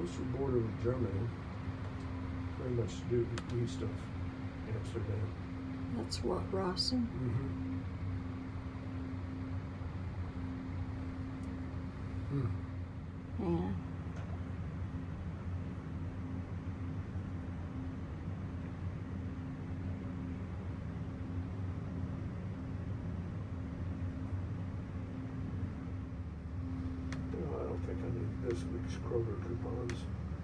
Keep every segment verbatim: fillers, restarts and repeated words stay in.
coastal border with Germany, very much due east of Amsterdam. That's what, Rawson? Mm-hmm. Mm. Yeah. No, I don't think I need this week's Kroger coupons.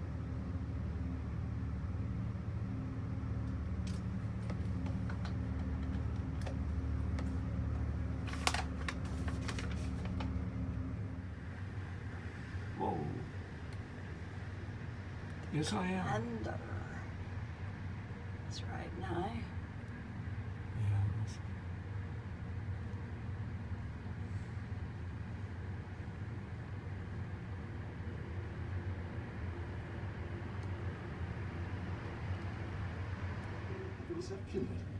Whoa. Yes, I am. And uh, that's right now. Yeah, that's... Reception.